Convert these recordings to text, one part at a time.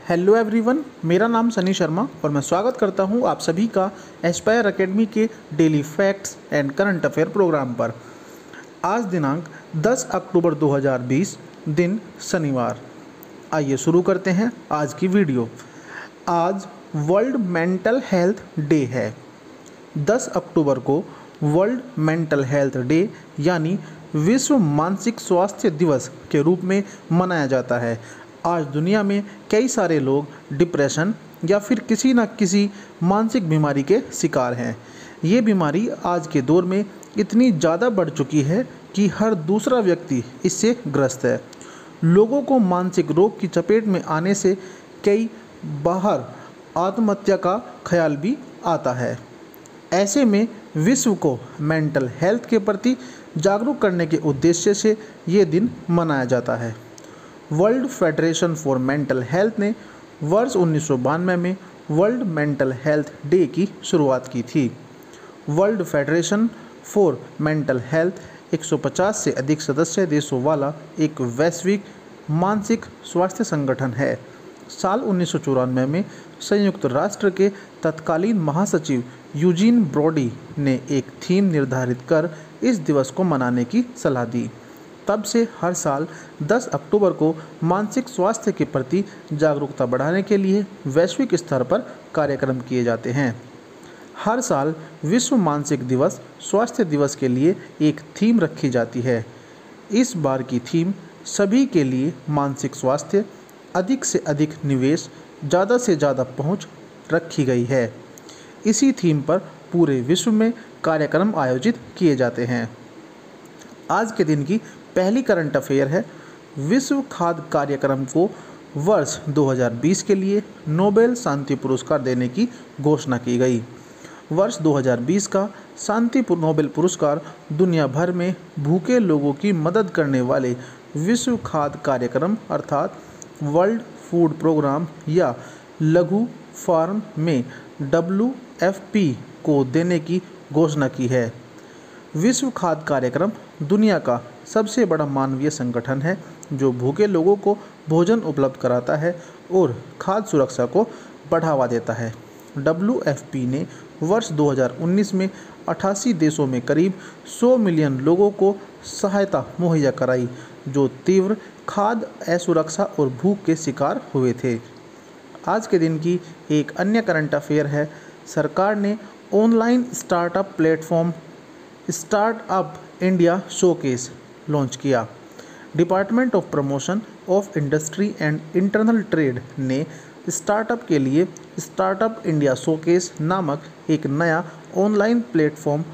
Hello everyone, मेरा नाम सनी शर्मा और मैं स्वागत करता हूं आप सभी का एस्पायर एकेडमी के daily facts and current affair program पर। आज दिनांक 10 अक्टूबर 2020, दिन शनिवार। आइए शुरू करते हैं आज की वीडियो। आज वर्ल्ड मेंटल हेल्थ डे है। 10 अक्टूबर को वर्ल्ड मेंटल हेल्थ डे यानी विश्व मानसिक स्वास्थ्य दिवस के रूप में मनाया जाता है। आज दुनिया में कई सारे लोग डिप्रेशन या फिर किसी न किसी मानसिक बीमारी के शिकार हैं। ये बीमारी आज के दौर में इतनी ज़्यादा बढ़ चुकी है कि हर दूसरा व्यक्ति इससे ग्रस्त है। लोगों को मानसिक रोग की चपेट में आने से कई बार आत्महत्या का ख्याल भी आता है। ऐसे में विश्व को मेंटल हेल्थ के प्रति जागरूक करने के उद्देश्य से ये दिन मनाया जाता है। World Federation for Mental Health ने वर्ष 1992 में वर्ल्ड मेंटल हेल्थ डे की शुरुआत की थी। World Federation for Mental Health 150 से अधिक सदस्य देशों वाला एक वैश्विक मानसिक स्वास्थ्य संगठन है। साल 1994 में संयुक्त राष्ट्र के तत्कालीन महासचिव यूजीन ब्रॉडी ने एक थीम निर्धारित कर इस दिवस को मनाने की सलाह दी। तब से हर साल 10 अक्टूबर को मानसिक स्वास्थ्य के प्रति जागरूकता बढ़ाने के लिए वैश्विक स्तर पर कार्यक्रम किए जाते हैं। हर साल विश्व मानसिक दिवस स्वास्थ्य दिवस के लिए एक थीम रखी जाती है। इस बार की थीम सभी के लिए मानसिक स्वास्थ्य, अधिक से अधिक निवेश, ज़्यादा से ज़्यादा पहुंच रखी गई है। इसी थीम पर पूरे विश्व में कार्यक्रम आयोजित किए जाते हैं। आज के दिन की पहली करंट अफेयर है। विश्व खाद्य कार्यक्रम को वर्ष 2020 के लिए नोबेल शांति पुरस्कार देने की घोषणा की गई। वर्ष 2020 का शांति नोबेल पुरस्कार दुनिया भर में भूखे लोगों की मदद करने वाले विश्व खाद्य कार्यक्रम अर्थात वर्ल्ड फूड प्रोग्राम या लघु फार्म में WFP को देने की घोषणा की है। विश्व खाद्य कार्यक्रम दुनिया का सबसे बड़ा मानवीय संगठन है जो भूखे लोगों को भोजन उपलब्ध कराता है और खाद्य सुरक्षा को बढ़ावा देता है। WFP ने वर्ष 2019 में 88 देशों में करीब 100 मिलियन लोगों को सहायता मुहैया कराई जो तीव्र खाद्य असुरक्षा और भूख के शिकार हुए थे। आज के दिन की एक अन्य करंट अफेयर है। सरकार ने online startup platform startup India showcase launch किया। Department of Promotion of Industry and Internal Trade ने स्टार्टअप के लिए स्टार्टअप इंडिया शोकेस नामक एक नया ऑनलाइन प्लेटफॉर्म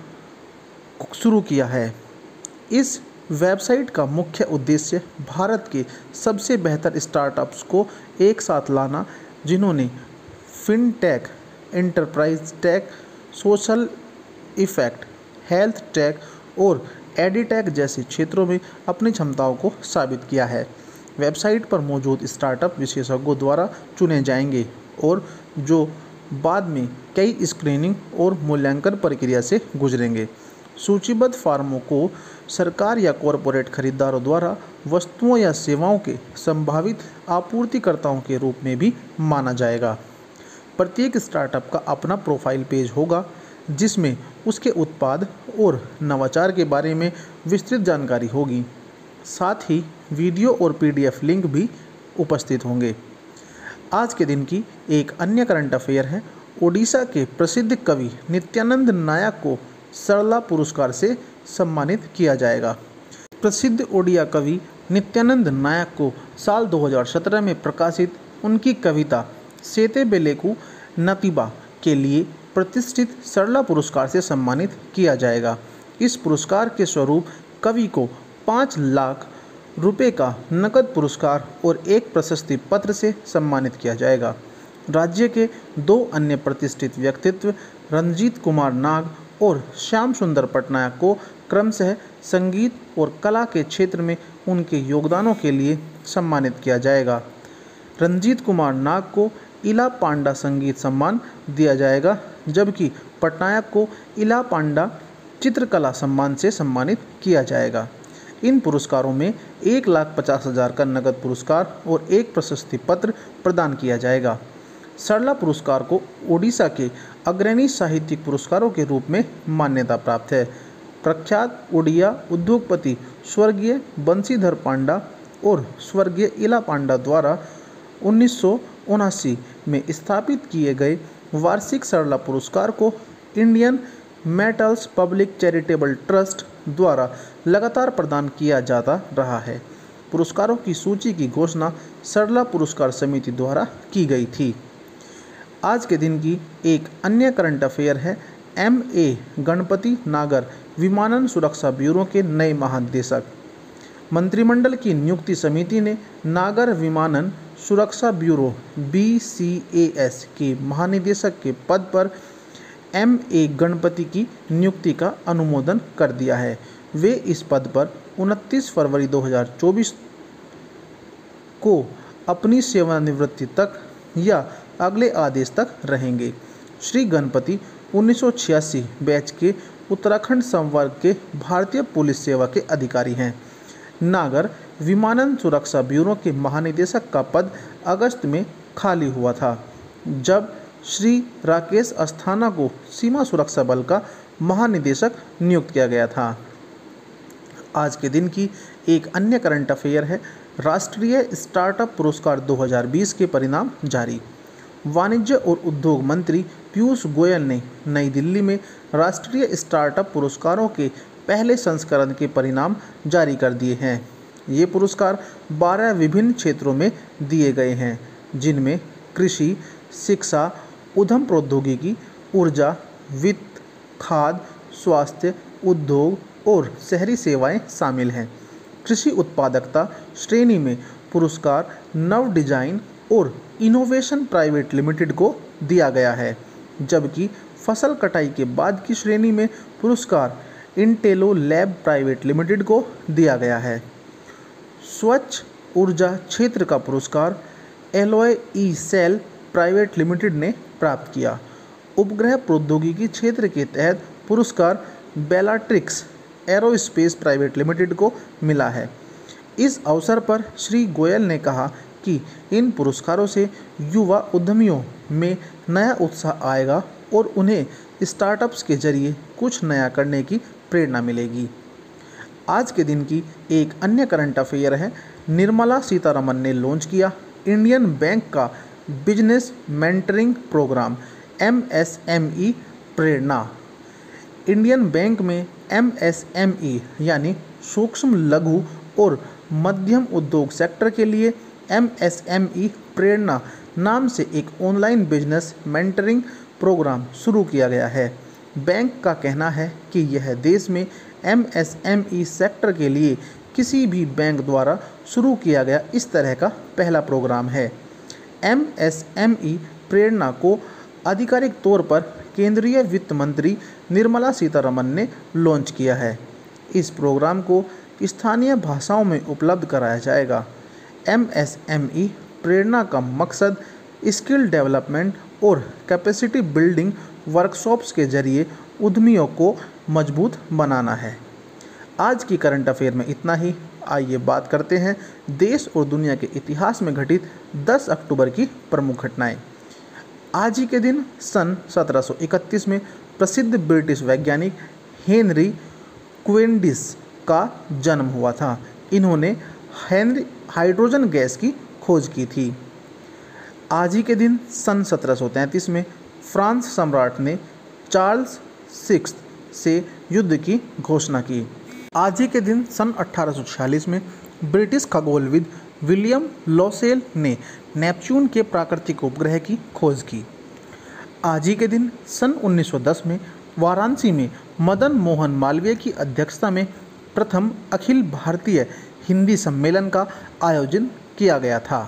शुरू किया है। इस वेबसाइट का मुख्य उद्देश्य भारत के सबसे बेहतर स्टार्टअप्स को एक साथ लाना जिन्होंने fintech, enterprise tech, social effect, health tech और एडिटेक जैसे क्षेत्रों में अपनी क्षमताओं को साबित किया है। वेबसाइट पर मौजूद स्टार्टअप विशेषज्ञों द्वारा चुने जाएंगे और जो बाद में कई स्क्रीनिंग और मूल्यांकन प्रक्रिया से गुजरेंगे। सूचीबद्ध फार्मों को सरकार या कॉरपोरेट खरीदारों द्वारा वस्तुओं या सेवाओं के संभावित आपूर्तिकर्ताओं के रूप में भी माना जाएगा। प्रत्येक स्टार्टअप का अपना प्रोफाइल पेज होगा जिसमें उसके उत्पाद और नवाचार के बारे में विस्तृत जानकारी होगी। साथ ही वीडियो और PDF लिंक भी उपस्थित होंगे। आज के दिन की एक अन्य करंट अफेयर है। ओडिशा के प्रसिद्ध कवि नित्यानंद नायक को सरला पुरस्कार से सम्मानित किया जाएगा। प्रसिद्ध ओडिया कवि नित्यानंद नायक को साल 2017 में प्रकाशित उनकी कविता सेतेबेलेकु नतीबा के लिए प्रतिष्ठित सरला पुरस्कार से सम्मानित किया जाएगा। इस पुरस्कार के स्वरूप कवि को 5 लाख रुपए का नकद पुरस्कार और एक प्रशस्ति पत्र से सम्मानित किया जाएगा। राज्य के 2 अन्य प्रतिष्ठित व्यक्तित्व रंजीत कुमार नाग और श्याम सुंदर पटनायक को क्रमशः संगीत और कला के क्षेत्र में उनके योगदानों के लिए सम्मानित किया जाएगा। रंजीत कुमार नाग को इला पांडा संगीत सम्मान दिया जाएगा जबकि पटनायक को इला पांडा चित्रकला सम्मान से सम्मानित किया जाएगा। इन पुरस्कारों में 1,50,000 का नकद पुरस्कार और एक प्रशस्ति पत्र प्रदान किया जाएगा। सरला पुरस्कार को ओडिशा के अग्रणी साहित्यिक पुरस्कारों के रूप में मान्यता प्राप्त है। प्रख्यात ओडिया उद्योगपति स्वर्गीय बंशीधर पांडा और स्वर्गीय इला पांडा द्वारा 1979 में स्थापित किए गए वार्षिक सरला पुरस्कार को Indian Metals Public Charitable Trust द्वारा लगातार प्रदान किया जाता रहा है। पुरस्कारों की सूची की घोषणा सरला पुरस्कार समिति द्वारा की गई थी। आज के दिन की एक अन्य करंट अफेयर है, M.A. गणपति नागर विमानन सुरक्षा ब्यूरो के नए महानिदेशक। मंत्रिमंडल की नियुक्ति समिति ने नागर विमानन सुरक्षा ब्यूरो BCAS के महानिदेशक के पद पर M.A. गणपति की नियुक्ति का अनुमोदन कर दिया है। वे इस पद पर 29 फरवरी 2024 को अपनी सेवानिवृत्ति तक या अगले आदेश तक रहेंगे। श्री गणपति 1986 बैच के उत्तराखंड संवर्ग के भारतीय पुलिस सेवा के अधिकारी हैं। नागर विमानन सुरक्षा ब्यूरो के महानिदेशक का पद अगस्त में खाली हुआ था, जब श्री राकेश अस्थाना को सीमा सुरक्षा बल का महानिदेशक नियुक्त किया गया था। आज के दिन की एक अन्य करंट अफेयर है, राष्ट्रीय स्टार्टअप पुरस्कार 2020 के परिणाम जारी। वाणिज्य और उद्योग मंत्री पीयूष गोयल ने नई दिल्ली में राष्ट्रीय स्टार्टअप पुरस्कारों के पहले संस्करण के परिणाम जारी कर दिए हैं। ये पुरस्कार 12 विभिन्न क्षेत्रों में दिए गए हैं, जिनमें कृषि, शिक्षा, उद्यम प्रौद्योगिकी, ऊर्जा, वित्त, खाद्य, स्वास्थ्य, उद्योग और शहरी सेवाएं शामिल हैं। कृषि उत्पादकता श्रेणी में पुरस्कार नव डिजाइन और इनोवेशन प्राइवेट लिमिटेड को दिया गया है, जबकि फसल कटाई के बाद की श्रेणी में पुरस्कार इंटेलो लैब प्राइवेट लिमिटेड को दिया गया है। स्वच्छ ऊर्जा क्षेत्र का पुरस्कार Alloy E Cell Private Limited ने प्राप्त किया। उपग्रह प्रौद्योगिकी क्षेत्र के तहत पुरस्कार बेलाट्रिक्स एरोस्पेस प्राइवेट लिमिटेड को मिला है। इस अवसर पर श्री गोयल ने कहा कि इन पुरस्कारों से युवा उद्यमियों में नया उत्साह आएगा और उन्हें स्टार्टअप्स के जरिए कुछ नया करने की प्रेरणा मिलेगी। आज के दिन की एक अन्य करंट अफेयर है, निर्मला सीतारमन ने लॉन्च किया इंडियन बैंक का business mentoring program MSME Prerana. Indian Bank में MSME यानी सूक्ष्म लघु और मध्यम उद्योग सेक्टर के लिए MSME प्रेरणा नाम से एक ऑनलाइन बिजनेस मेंटरिंग प्रोग्राम शुरू किया गया है। बैंक का कहना है कि यह देश में MSME सेक्टर के लिए किसी भी बैंक द्वारा शुरू किया गया इस तरह का पहला प्रोग्राम है। MSME प्रेरणा को आधिकारिक तौर पर केंद्रीय वित्त मंत्री निर्मला सीतारमन ने लॉन्च किया है। इस प्रोग्राम को स्थानीय भाषाओं में उपलब्ध कराया जाएगा। MSME प्रेरणा का मकसद स्किल डेवलपमेंट और कैपेसिटी बिल्डिंग वर्कशॉप्स के जरिए उद्यमियों को मजबूत बनाना है। आज की करंट अफेयर में इतना ही। आइए बात करते हैं देश और दुनिया के इतिहास में घटित 10 अक्टूबर की प्रमुख घटनाएं। आज ही के दिन सन 1731 में प्रसिद्ध ब्रिटिश वैज्ञानिक हेनरी क्वेंडिश का जन्म हुआ था। इन्होंने हाइड्रोजन गैस की खोज की थी। आज ही के दिन सन 1733 में फ्रांस सम्राट ने चार्ल्स सिक्स्थ से युद्ध की घोषणा की। आज ही के दिन सन 1846 में ब्रिटिश खगोलविद विलियम लॉसेल ने नेपच्यून के प्राकृतिक उपग्रह की खोज की। आज ही के दिन सन 1910 में वाराणसी में मदन मोहन मालवीय की अध्यक्षता में प्रथम अखिल भारतीय हिंदी सम्मेलन का आयोजन किया गया था।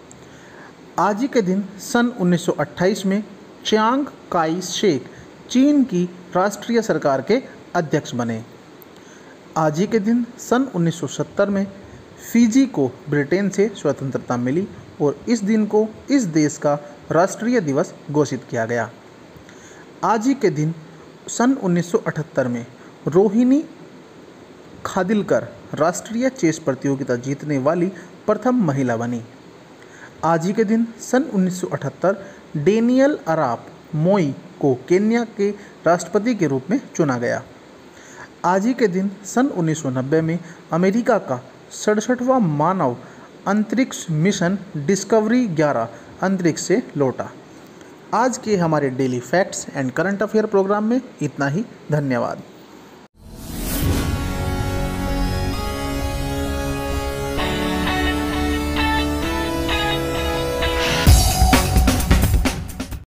आज ही के दिन सन 1928 में चियांग काई शेक चीन की राष्ट्रीय सरकार के अध्यक्ष बने। आज ही के दिन सन 1970 में फिजी को ब्रिटेन से स्वतंत्रता मिली और इस दिन को इस देश का राष्ट्रीय दिवस घोषित किया गया। आज ही के दिन सन 1978 में रोहिणी खादिलकर राष्ट्रीय चेस प्रतियोगिता जीतने वाली प्रथम महिला बनी। आज ही के दिन सन 1978 डेनियल अराप मोई को केन्या के राष्ट्रपति के रूप में चुना गया। आज ही के दिन सन 1990 में अमेरिका का 67वां मानव अंतरिक्ष मिशन डिस्कवरी 11 अंतरिक्ष से लौटा। आज के हमारे daily facts and current affair program में इतना ही। धन्यवाद।